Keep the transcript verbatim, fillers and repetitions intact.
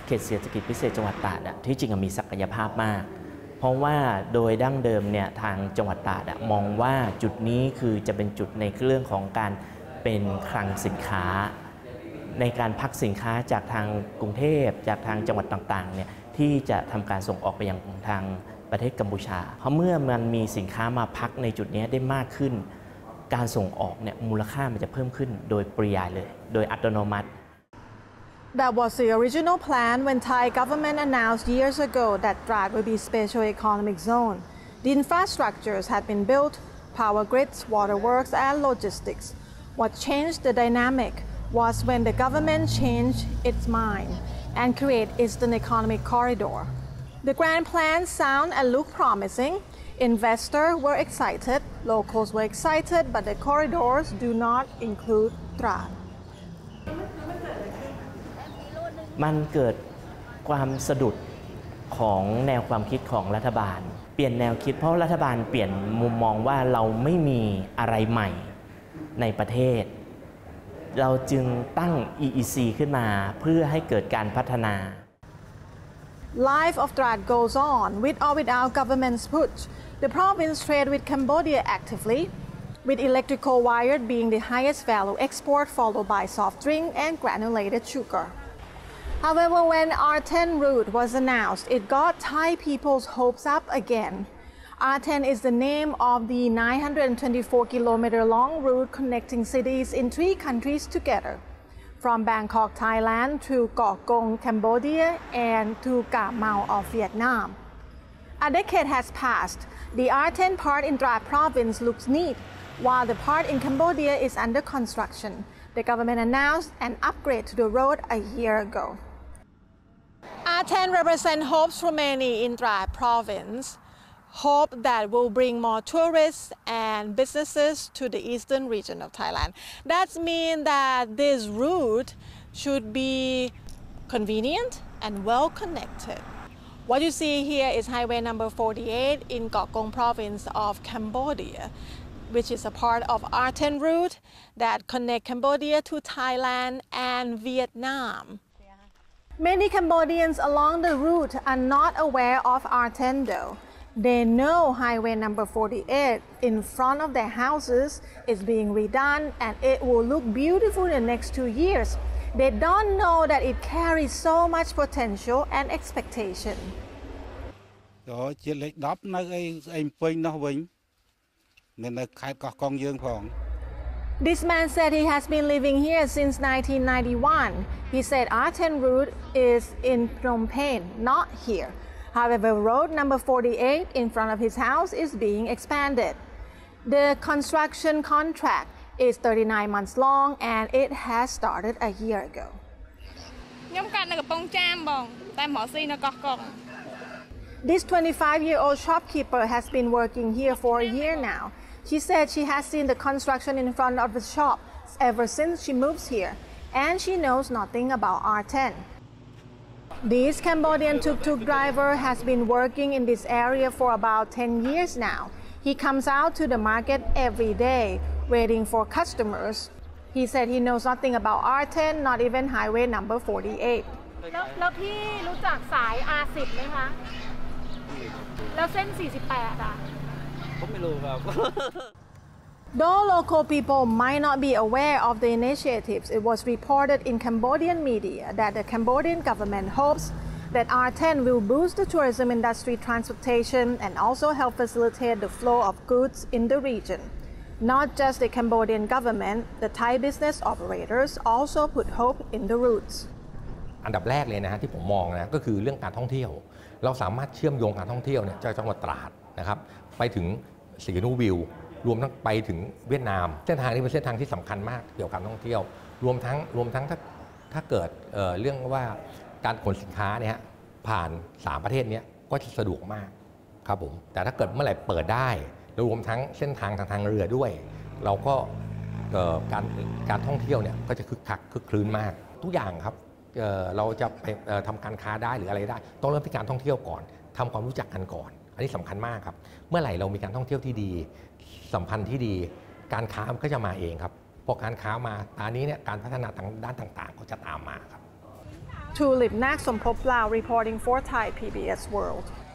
ขตเศรษฐกิจพิเศษจังหวัดตราดที่จริงมีศักยภาพมากเพราะว่าโดยดั้งเดิมเนี่ยทางจังหวัดตราดมองว่าจุดนี้คือจะเป็นจุดในเรื่องของการเป็นคลังสินค้าในการพักสินค้าจากทางกรุงเทพจากทางจังหวัดต่างๆเนี่ยที่จะทำการส่งออกไปยังทางประเทศกัมพูชาเพราะเมื่อมันมีสินค้ามาพักในจุดนี้ได้มากขึ้นการส่งออกเนี่ยมูลค่ามันจะเพิ่มขึ้นโดยปริยายเลยโดยอัตโนมัติ That was the original plan when Thai government announced years ago that Trad would be special economic zone. The infrastructures had been built, power grids, waterworks, and logistics. What changed the dynamic was when the government changed its mind and created Eastern Economic Corridor. The grand plan sound and look promising. Investors were excited, locals were excited, but the corridors do not include Trad. มันเกิดความสะดุดของแนวความคิดของรัฐบาลเปลี่ยนแนวคิดเพราะรัฐบาลเปลี่ยนมุมมองว่าเราไม่มีอะไรใหม่ในประเทศเราจึงตั้ง อี อี ซี ขึ้นมาเพื่อให้เกิดการพัฒนา Life of Trad goes on with or without government's push. The province trade with Cambodia actively, with electrical wire being the highest value export followed by soft drink and granulated sugar. However, when R ten route was announced, it got Thai people's hopes up again. R ten is the name of the nine hundred twenty-four kilometer long route connecting cities in three countries together, from Bangkok, Thailand to Koh Kong, Cambodia, and to Cà Mau of Vietnam. A decade has passed. The R ten part in Trad province looks neat, while the part in Cambodia is under construction. The government announced an upgrade to the road a year ago. R ten represents hopes for many in Trad province. Hope that will bring more tourists and businesses to the eastern region of Thailand. That means that this route should be convenient and well connected. What you see here is highway number forty-eight in Koh Kong province of Cambodia, which is a part of R ten route that connect Cambodia to Thailand and Vietnam. Many Cambodians along the route are not aware of R ten though. They know highway number forty-eight in front of their houses is being redone and it will look beautiful in the next two years. They don't know that it carries so much potential and expectation. This man said he has been living here since nineteen ninety-one. He said R ten route is in Phnom Penh, not here. However, road number forty-eight in front of his house is being expanded. The construction contract is thirty-nine months long and it has started a year ago. This twenty-five-year-old shopkeeper has been working here for a year now. She said she has seen the construction in front of the shop ever since she moves here, and she knows nothing about R ten. This Cambodian tuk-tuk driver has been working in this area for about ten years now. He comes out to the market every day, waiting for customers. He said he knows nothing about R ten, not even highway number forty-eight. แล้วพี่รู้จักสาย R ten ไหมคะแล้วเส้นforty-eightอ่ะผมไม่รู้ครับ Though local people might not be aware of the initiatives, it was reported in Cambodian media that the Cambodian government hopes that R ten will boost the tourism industry transportation and also help facilitate the flow of goods in the region. Not just the Cambodian government, the Thai business operators also put hope in the routes. อันดับแรกเลยนะฮะที่ผมมองนะก็คือเรื่องการท่องเที่ยวเราสามารถเชื่อมโยงการท่องเที่ยวเนี่ยจากจังหวัดตราดนะครับไปถึงสีนุวิวรวมทั้งไปถึงเวียดนามเส้นทางนี้เป็นเส้นทางที่สำคัญมากเกี่ยวกับการท่องเที่ยวรวมทั้งรวมทั้งถ้าถ้าเกิด เ, เรื่องว่าการขนสินค้าเนี่ยผ่านสามประเทศนี้ก็จะสะดวกมากครับผมแต่ถ้าเกิดเมื่อไหร่เปิดได้รวมทั้งเส้นทางทางทางเรือด้วยเราก็การการท่องเที่ยวเนี่ยก็จะคึกคักคึกคลื้นมากทุกอย่างครับ เ, เราจะไปทำการค้าได้หรืออะไรได้ต้องเริ่มที่การท่องเที่ยวก่อนทำความรู้จักกันก่อนอันนี้สำคัญมากครับเมื่อไหร่เรามีการท่องเที่ยวที่ดีสัมพันธ์ที่ดีการค้ามันก็จะมาเองครับพอการค้ามาตอนนี้เนี่ยการพัฒนาทางด้านต่างๆก็จะตามมาครับ Tulip Nak Somprop Lao reporting for Thai พี บี เอส World